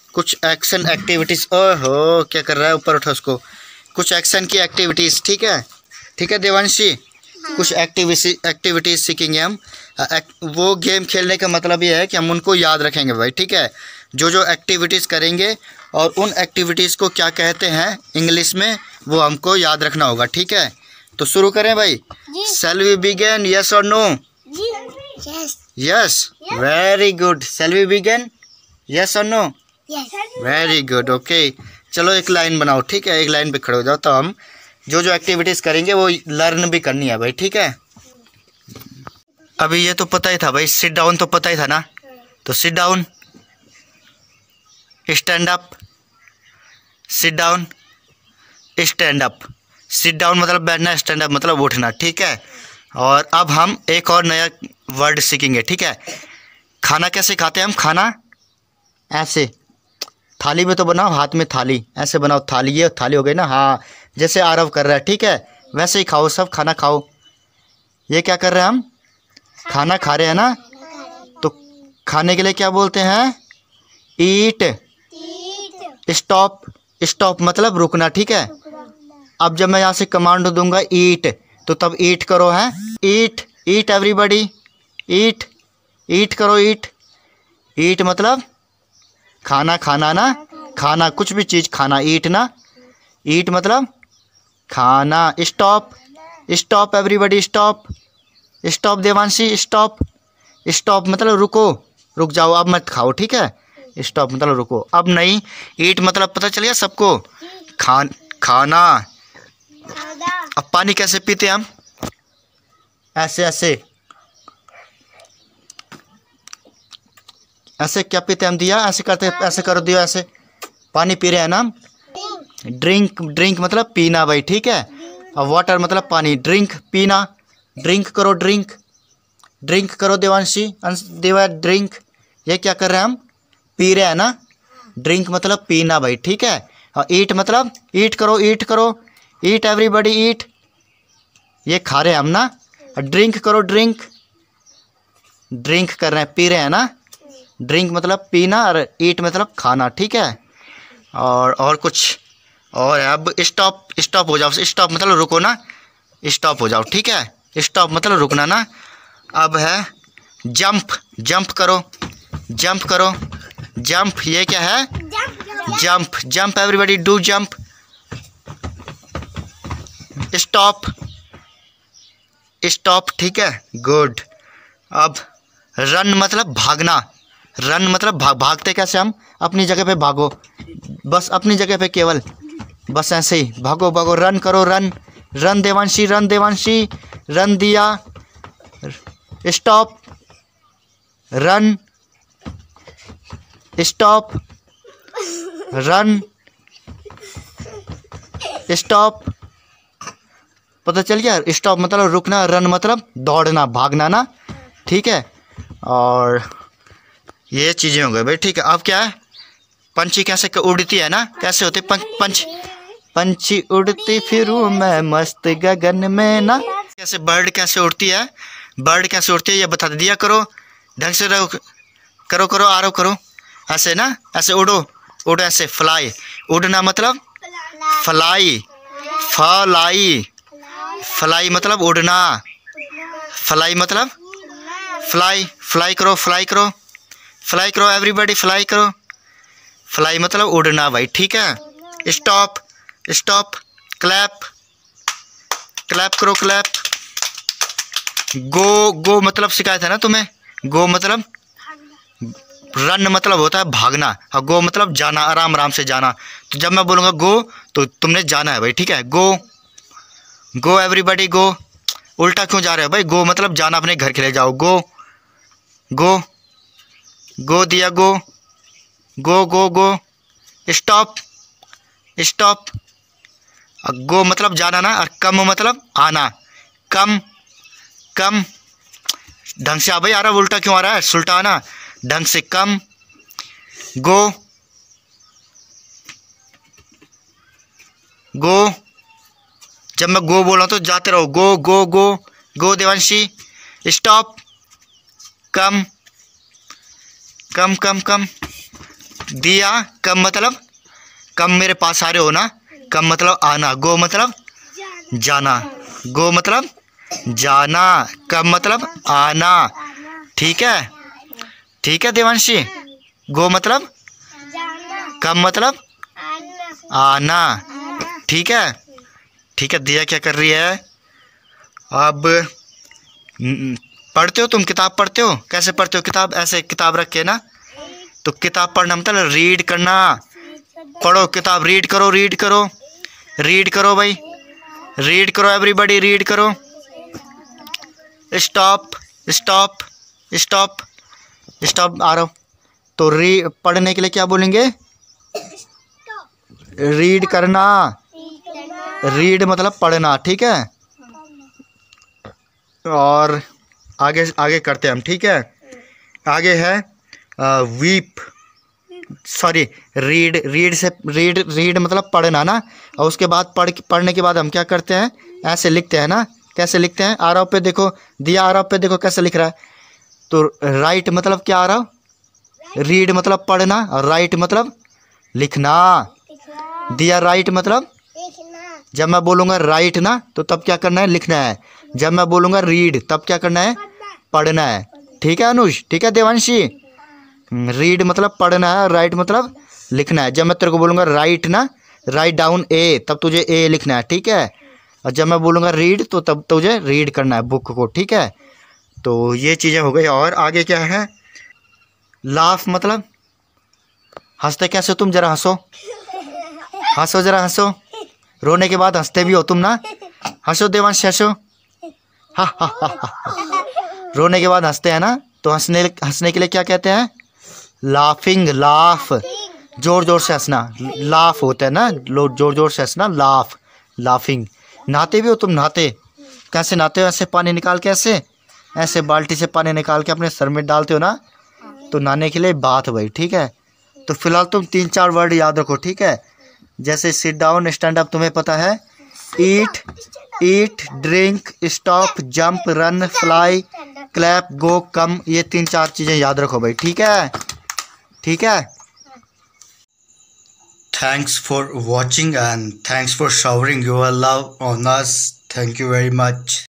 कुछ action activities. ओहो क्या कर रहा है, ऊपर उठा उसको। कुछ एक्शन की एक्टिविटीज़, ठीक है, ठीक है देवांशी। कुछ एक्टिविटीज़ सीखेंगे हम। वो गेम खेलने का मतलब ये है कि हम उनको याद रखेंगे भाई, ठीक है। जो जो एक्टिविटीज़ करेंगे और उन एक्टिविटीज़ को क्या कहते हैं इंग्लिश में, वो हमको याद रखना होगा, ठीक है। तो शुरू करें भाई। शैल वी बिगिन, यस और no? Yes, very good. Shall we begin, yes और नो? Very good, okay. चलो एक लाइन बनाओ, ठीक है, एक लाइन पे खड़े हो जाओ। तो हम जो जो एक्टिविटीज़ करेंगे वो लर्न भी करनी है भाई, ठीक है। अभी ये तो पता ही था भाई, सिट डाउन तो पता ही था ना। तो sit down, stand up, sit down, stand up. Sit down मतलब बैठना, स्टैंड अप मतलब उठना, ठीक है। और अब हम एक और नया वर्ड सीखेंगे, ठीक है। खाना कैसे खाते हैं हम? खाना ऐसे, थाली में तो बनाओ, हाथ में थाली, ऐसे बनाओ थाली। ये थाली हो गई ना, हाँ, जैसे आरव कर रहा है, ठीक है, वैसे ही खाओ, सब खाना खाओ। ये क्या कर रहे हैं हम? खाना खा रहे हैं ना। तो खाने के लिए क्या बोलते हैं? ईट। स्टॉप, स्टॉप मतलब रुकना, ठीक है। अब जब मैं यहाँ से कमांड दूंगा ईट, तो तब ईट करो, है ईट, ईट एवरीबॉडी, ईट, ईट करो, ईट। ईट मतलब खाना, खाना ना, खाना, कुछ भी चीज़ खाना, ईट ना, ईट मतलब खाना। Stop, stop everybody, stop, stop Devanshi, stop, stop मतलब रुको, रुक जाओ, अब मत खाओ, ठीक है। स्टॉप मतलब रुको। अब नहीं, ईट मतलब पता चल गया सबको, खाना। अब पानी कैसे पीते हैं हम? ऐसे, ऐसे, ऐसे क्या पीते हम? दिया ऐसे करते, ऐसे करो, दिया ऐसे। पानी पी रहे हैं ना हम। ड्रिंक, ड्रिंक मतलब पीना भाई, ठीक है। और वाटर मतलब पानी, ड्रिंक पीना, ड्रिंक करो, ड्रिंक, ड्रिंक करो देवांशी, देवा ड्रिंक। ये क्या कर रहे हैं हम? पी रहे हैं ना। ड्रिंक मतलब पीना भाई, ठीक है। और ईट मतलब ईट करो, ईट करो, ईट एवरीबॉडी, ईट। ये खा रहे हैं हम ना। ड्रिंक करो, ड्रिंक, ड्रिंक कर रहे हैं, पी रहे हैं ना। ड्रिंक मतलब पीना और ईट मतलब खाना, ठीक है। और कुछ और है। अब स्टॉप, स्टॉप हो जाओ, स्टॉप मतलब रुको ना, स्टॉप हो जाओ, ठीक है। स्टॉप मतलब रुकना ना। अब है जंप, जंप करो, जंप करो, जंप। ये क्या है? Jump, jump everybody do jump. Stop, stop, ठीक है, गुड। अब रन मतलब भागना, रन मतलब भागते कैसे हम? अपनी जगह पे भागो, बस अपनी जगह पे केवल, बस ऐसे ही भागो, भागो, रन करो, run, run Devanshi, run Devanshi, run दिया। Stop, run, stop, run, stop. पता चल गया? स्टॉप मतलब रुकना, रन मतलब दौड़ना, भागना ना, ठीक है। और ये चीज़ें हो गई भाई, ठीक है। अब क्या है? पंछी कैसे उड़ती है ना, कैसे होती पंछी, पंछी उड़ती फिरूं मैं मस्त गगन में ना। कैसे बर्ड कैसे उड़ती है? बर्ड कैसे उड़ती है ये बता दिया करो, ढंग से रहो, करो करो, आरो करो, ऐसे ना, ऐसे उड़ो, उड़ो ऐसे। फ्लाई, उड़ना मतलब फ्लाई, फ्लाई, फ्लाई मतलब उड़ना, फ्लाई मतलब फ्लाई, फ्लाई करो, फ्लाई करो, फ्लाई करो एवरीबॉडी, फ्लाई करो। फ्लाई मतलब उड़ना भाई, ठीक है। स्टॉप, स्टॉप, क्लैप, क्लैप करो, क्लैप। गो, गो मतलब सिखाया था ना तुम्हें। गो मतलब रन मतलब होता है भागना, और गो मतलब जाना, आराम आराम से जाना। तो जब मैं बोलूँगा गो तो तुमने जाना है भाई, ठीक है। Go, go everybody, go. उल्टा क्यों जा रहे हो भाई? गो मतलब जाना, अपने घर के लिए जाओ। गो, गो, गो दिया, गो, गो, गो, गो। स्टॉप, स्टॉप, गो मतलब जाना ना, और कम मतलब आना, कम, कम। ढंग से आ भाई, आ रहा उल्टा क्यों आ रहा है? सुल्टा आना, ढंग से कम। गो, गो, जब मैं गो बोल रहा हूँ तो जाते रहो। गो, गो, गो, गो देवांशी। स्टॉप, कम, कम, कम, कम, दिया कम मतलब कम मेरे पास आ रहे हो ना, कम मतलब आना, गो मतलब जाना, गो मतलब जाना, कम मतलब आना। ठीक है, ठीक है देवांशी, गो मतलब कम मतलब आना। ठीक है, ठीक है। दिया क्या कर रही है अब? पढ़ते हो तुम, किताब पढ़ते हो? कैसे पढ़ते हो किताब? ऐसे किताब रख के ना, तो किताब पढ़ना मतलब रीड करना। पढ़ो किताब, रीड करो, रीड करो, रीड करो भाई, रीड करो एवरीबॉडी, रीड करो। स्टॉप स्टॉप स्टॉप स्टॉप, आ रहा हूँ। तो पढ़ने के लिए क्या बोलेंगे? रीड करना, रीड मतलब पढ़ना। ठीक है, और आगे आगे करते हैं हम। ठीक है, आगे है वीप, सॉरी रीड, रीड से रीड मतलब पढ़ना ना। और उसके बाद पढ़ने के बाद हम क्या करते हैं? ऐसे लिखते हैं ना। कैसे लिखते हैं? आरव पे देखो, दिया आरव पे देखो कैसे लिख रहा है। तो राइट मतलब क्या? आरव, रीड मतलब पढ़ना और राइट मतलब लिखना। दिया राइट मतलब जब मैं बोलूँगा राइट ना, तो तब क्या करना है? लिखना है। जब मैं बोलूँगा रीड, तब क्या करना है? पढ़ना है। ठीक है अनुज, ठीक है देवांशी, रीड मतलब पढ़ना है, राइट मतलब लिखना है। जब मैं तेरे को बोलूँगा राइट ना, राइट डाउन ए, तब तुझे ए लिखना है। ठीक है, और जब मैं बोलूँगा रीड, तो तब तुझे रीड करना है बुक को। ठीक है, तो ये चीज़ें हो गई। और आगे क्या है? लाफ मतलब हंसते कैसे तुम? जरा हंसो, हंसो, जरा हंसो। रोने के बाद हंसते भी हो तुम ना। हंसो देवांश, हंसो। हा हा हा हा। रोने के बाद हंसते हैं ना, तो हंसने के लिए क्या कहते हैं? लाफिंग, लाफ, जोर जोर से हंसना, लाफ होता है ना, जोर जोर से हंसना, लाफ, लाफिंग। नहाते भी हो तुम? नहाते कैसे नहाते हो? ऐसे पानी निकाल के, ऐसे बाल्टी से पानी निकाल के अपने सर में डालते हो ना, तो नहाने के लिए बात भाई। ठीक है, तो फिलहाल तुम 3-4 वर्ड याद रखो। ठीक है, जैसे सिट डाउन, स्टैंड अप तुम्हें पता है, eat, eat, drink, stop, jump, run, fly, clap, go, come, ये 3-4 चीज़ें याद रखो भाई। ठीक है, ठीक है। Thanks for watching and thanks for showering your love on us. Thank you very much.